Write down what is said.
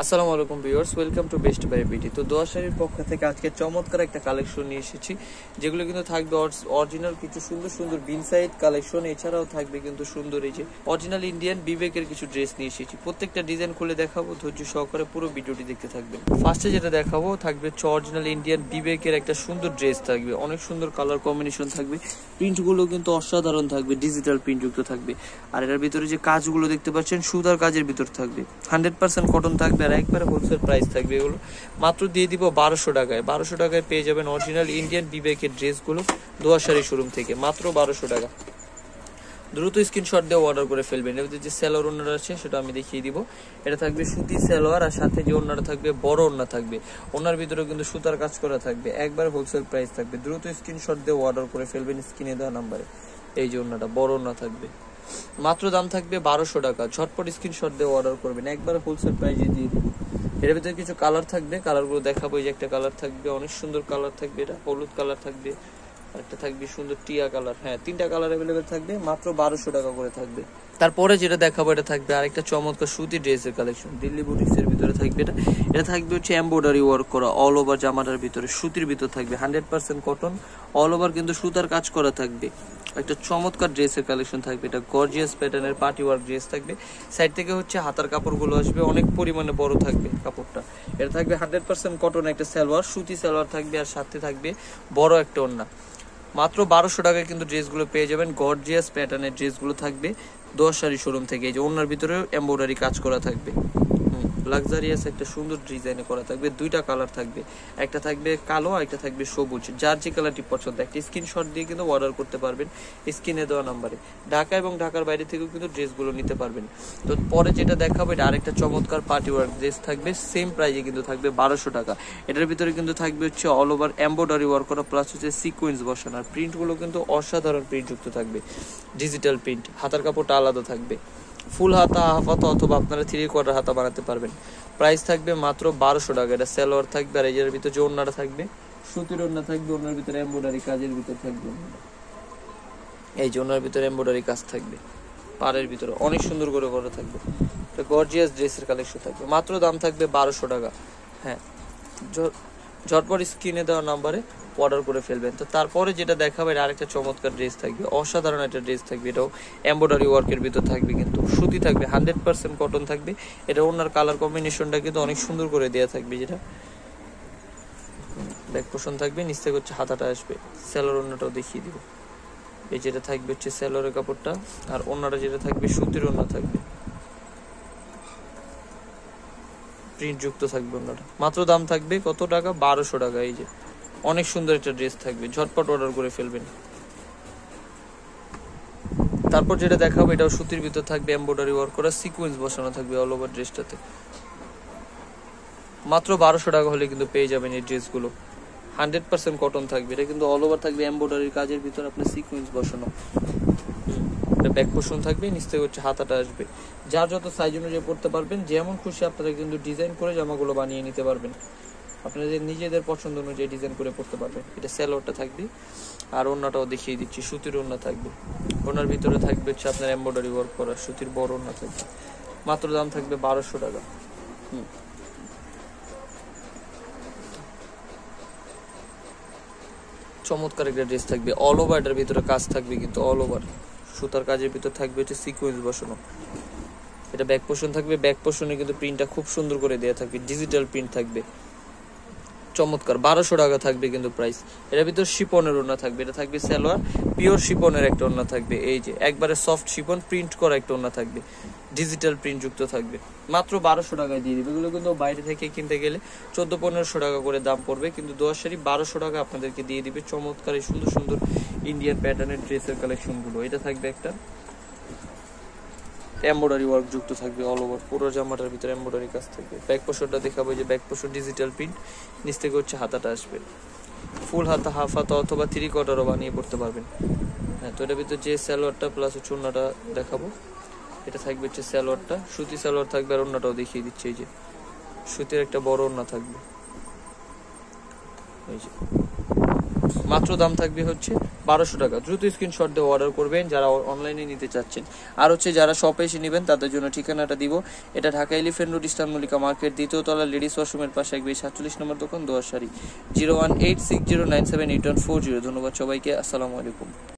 আসসালামু আলাইকুম viewers, welcome to Best Buy BD. তো দোয়া শাড়ির পক্ষ থেকে আজকে চমৎকার একটা কালেকশন নিয়ে এসেছি, যেগুলো কিন্তু থাকবে অরিজিনাল কিছু সুন্দর সুন্দর বিন সাইড কালেকশন। এছাড়াও থাকবে কিন্তু সুন্দর এই যে অরিজিনাল ইন্ডিয়ান বিবেকের কিছু ড্রেস নিয়ে এসেছি। প্রত্যেকটা ডিজাইন খুলে দেখাবো, ধৈর্য সহকারে পুরো ভিডিওটি দেখতে থাকবেন। ফার্স্টে যেটা দেখাবো থাকবে অরিজিনাল ইন্ডিয়ান বিবেকের একটা সুন্দর ড্রেস থাকবে, অনেক সুন্দর কালার কম্বিনেশন থাকবে, প্রিন্টগুলো কিন্তু অসাধারণ থাকবে, ডিজিটাল প্রিন্ট যুক্ত থাকবে। আর এর ভিতরে যে কাজগুলো দেখতে পাচ্ছেন সুতার কাজের ভিতর থাকবে, 100% কটন থাকবে, আর একবারে হোলসেল প্রাইস থাকবে। এগুলো মাত্র দিয়ে দিব 1200 টাকায়। 1200 টাকায় পেয়ে যাবেন অরিজিনাল ইন্ডিয়ান বিবেকের ড্রেসগুলো দোয়া শাড়ি শোরুম থেকে, মাত্র 1200 টাকা। দ্রুত স্ক্রিনশট দিয়ে অর্ডার করে ফেলবেন। এর যে সেলোয়ার ওড়না আছে সেটা আমি দেখিয়ে দিব। এটা থাকবে সুতি সেলোয়ার, আর সাথে যে ওড়নাটা থাকবে বড় ওড়না থাকবে, ওড়নার ভিতরে কিন্তু সুতার কাজ করা থাকবে, একবার হোলসেল প্রাইস থাকবে। দ্রুত স্ক্রিনশট দিয়ে অর্ডার করে ফেলবেন স্ক্রিনে দেওয়া নাম্বারে। এই যে ওড়নাটা বড় ওড়না থাকবে, মাত্র দাম থাকবে 1200 টাকা। ঝটপট স্ক্রিনশট দিয়ে অর্ডার করবেন, একবার হোলসেল প্রাইসে দিয়ে দিব। এর ভিতরে কিছু কালার থাকবে, কালারগুলো দেখাবো। এই যে একটা কালার থাকবে, অনেক সুন্দর কালার থাকবে, এটা হলুদ কালার থাকবে, একটা থাকবে সুন্দর টিয়া কালার। হ্যাঁ, 3টা কালার অ্যাভেলেবেল থাকবে, মাত্র 1200 টাকা করে থাকবে। তারপরে যেটা দেখাবো এটা থাকবে আরেকটা চমৎকার সুতি ড্রেসের কালেকশন, দিল্লি বুটিক্সের ভিতরে থাকবে। এটা থাকবে হচ্ছে এমব্রয়ডারি ওয়ার্ক করা, অল ওভার জামাটার ভিতরে সুতির ভিতর থাকবে, 100% কটন, অল ওভার কিন্তু সুতার কাজ করা থাকবে। একটা চমৎকার ড্রেসের কালেকশন থাকবে, এটা গর্জিয়াস প্যাটার্নের পার্টি ওয়ার্ক ড্রেস থাকবে। সাইড থেকে হচ্ছে হাতার কাপড়গুলো আসবে, অনেক পরিমাণে বড় থাকবে কাপড়টা। এটা থাকবে 100% কটন একটা সালোয়ার, সুতি সালোয়ার থাকবে, আর সাথে থাকবে বড় একটা ওড়না। মাত্র 1200 টাকায় কিন্তু ড্রেসগুলো পেয়ে যাবেন। গর্জিয়াস প্যাটার্নের ড্রেসগুলো থাকবে দোয়া শাড়ি শোরুম থেকে। এই যে ওড়নার ভিতরেও এমব্রয়ডারি কাজ করা থাকবে, লাক্সারিয়াস একটা সুন্দর ডিজাইনে করা থাকবে। 2টা কালার থাকবে, একটা থাকবে কালো, একটা থাকবে সবুজ। যার যে কালারটি পছন্দ একটা স্ক্রিনশট দিয়ে কিন্তু অর্ডার করতে পারবেন স্ক্রিনে দেওয়া নাম্বারে। ঢাকা এবং ঢাকার বাইরে থেকেও কিন্তু ড্রেসগুলো নিতে পারবেন। তো পরে যেটা দেখাবো এটা আরেকটা চমৎকার পার্টি ওয়ার্ক ড্রেস থাকবে, সেম প্রাইসে কিন্তু থাকবে 1200 টাকা। এটার ভিতরে কিন্তু থাকবে হচ্ছে অল ওভার এমব্রয়ডারি ওয়ার্ক করা, প্লাস হচ্ছে সিকোয়েন্স বসানো। আর প্রিন্টগুলো কিন্তু অসাধারণ প্রিন্ট যুক্ত থাকবে, ডিজিটাল প্রিন্ট। হাতার কাপড়টা আলাদা থাকবে, ফুল হাতা, হাফ হাতা অথবা আপনারা 3/4 হাতা বানাতে পারবেন। প্রাইস থাকবে মাত্র 1200 টাকা। এটা সালোয়ার থাকবে, আর এর ভিতরে যে ওড়নাটা থাকবে সুতির ওড়না থাকবে, ওড়নার ভিতরে এমব্রয়ডারি কাজের ভিতর থাকবে। এই যে ওড়নার ভিতরে এমব্রয়ডারি কাজ থাকবে, পাড়ের ভিতরে অনেক সুন্দর করে করা থাকবে। এটা গর্জিয়াস ড্রেসের কালেকশন থাকবে, মাত্র দাম থাকবে 1200 টাকা। হ্যাঁ, ঝটপট স্ক্রিনে দেওয়া নাম্বারে অর্ডার করে ফেলবেন। তো তারপরে যেটা দেখাবে আরেকটা চমৎকার ড্রেস থাকবে, অসাধারণ একটা ড্রেস থাকবে। এটাও এমব্রয়ডারি ওয়ার্কের ভিতর থাকবে, কিন্তু সুতি থাকবে, 100% কটন থাকবে। এটা ওনার কালার কম্বিনেশনটা কিন্তু অনেক সুন্দর করে দেওয়া থাকবে। যেটা ব্যাক পোর্শন থাকবে, নিচ থেকে হচ্ছে হাতাটা আসবে। সেলোর ওড়নাটাও দেখিয়ে দিব। এই যেটা থাকবে হচ্ছে সেলোরের কাপড়টা, আর ওড়নাটা যেটা থাকবে সুতির ওড়না থাকবে, প্রিন্ট যুক্ত থাকবে ওড়নাটা। মাত্র দাম থাকবে কত টাকা? 1200 টাকা। এই যে অনেক সুন্দর একটা ড্রেস থাকবে, ঝটপট অর্ডার করে ফেলবেন। তারপর যেটা দেখাবো এটাও সুতির ভিতর থাকবে, এমব্রয়ডারি ওয়ার্ক করা, সিকোয়েন্স বসানো থাকবে অল ওভার ড্রেসটাতে। মাত্র 1200 টাকা হলে কিন্তু পেয়ে যাবেন এই ড্রেসগুলো, 100% কটন থাকবে। এটা কিন্তু অল ওভার থাকবে এমব্রয়ডারির কাজের ভিতর আপনার সিকোয়েন্স বসানো। এটা ব্যাক পোর্শন থাকবে, নিচ থেকে হচ্ছে হাতাটা আসবে। যার যত সাইজ অনুযায়ী পড়তে পারবেন, যেমন খুশি আপনারা কিন্তু ডিজাইন করে জামাগুলো বানিয়ে নিতে পারবেন, আপনাদের নিজেদের পছন্দ অনুযায়ী ডিজাইন করে পড়তে পারবেন। এটা সালোয়ারটা থাকবে, আর ওড়নাটাও দেখিয়ে দিচ্ছি, সুতির ওড়না থাকবে। ওড়নার ভিতরে থাকবে হচ্ছে আপনার এমব্রয়ডারি ওয়ার্ক করা সুতির বড় ওড়না থাকবে। মাত্র দাম থাকবে 1200 টাকা। চমৎকার একটা ড্রেস থাকবে, অল ওভার এটার ভিতরে কাজ থাকবে, কিন্তু অল ওভার সুতার কাজের ভিতর থাকবে হচ্ছে সিকোয়েন্স বসানো। এটা ব্যাক পোর্শন থাকবে, ব্যাক পোর্শনে কিন্তু প্রিন্টটা খুব সুন্দর করে দেওয়া থাকবে, ডিজিটাল প্রিন্ট থাকবে, চমৎকার। 1200 টাকা থাকবে কিন্তু প্রাইস। এর ভিতর শিপনের ওড়না থাকবে, এটা থাকবে সালোয়ার, পিওর শিপনের একটা ওড়না থাকবে। এই যে একবারে সফট শিপন প্রিন্ট করা একটা ওড়না থাকবে, ডিজিটাল প্রিন্ট যুক্ত থাকবে। মাত্র 1200 টাকায় দিয়ে দিবে। এগুলো কিন্তু বাইরে থেকে কিনতে গেলে 1400-1500 টাকা করে দাম পড়বে, কিন্তু দোয়া শাড়ি 1200 টাকা আপনাদেরকে দিয়ে দিবে। চমৎকার এই সুন্দর সুন্দর ইন্ডিয়ান প্যাটার্নের ড্রেসের কালেকশনগুলো। এটা থাকবে একটা এমব্রয়ডারি ওয়ার্ক যুক্ত থাকবে, অল ওভার পুরো জামাটার ভিতরে এমব্রয়ডারি কাজ থাকবে। ব্যাক পোর্শনটা দেখাবো, যে ব্যাক পোর্শন ডিজিটাল প্রিন্ট, নিচ থেকে হচ্ছে হাতাটা আসবে। ফুল হাতা, হাফ হাতা অথবা 3/4 বানিয়ে পড়তে পারবেন। হ্যাঁ, তো এটার ভিতরে যে সালোয়ারটা প্লাস হচ্ছে ওড়নাটা দেখাবো। এটা থাকবে হচ্ছে সালোয়ারটা, সুতি সালোয়ার থাকবে, আর ওড়নাটাও দেখিয়ে দিচ্ছে। এই যে সুতির একটা বড় ওড়না থাকবে, এই যে মাত্র দাম থাকবে হচ্ছে 1200 টাকা। দ্রুত স্ক্রিনশট দিয়ে অর্ডার করবেন যারা অনলাইনে নিতে চাচ্ছেন। আর হচ্ছে যারা শপে এসে নেবেন তাদের জন্য ঠিকানাটা দিব, এটা Dhaka Elephant Road Eastern Mallika market, দ্বিতীয় তলা লেডিস ওয়াশরুমের পাশে একবে 47 নম্বর দোকান, দোয়াশাড়ি। 01860978140। ধন্যবাদ সবাইকে, আসসালামু আলাইকুম।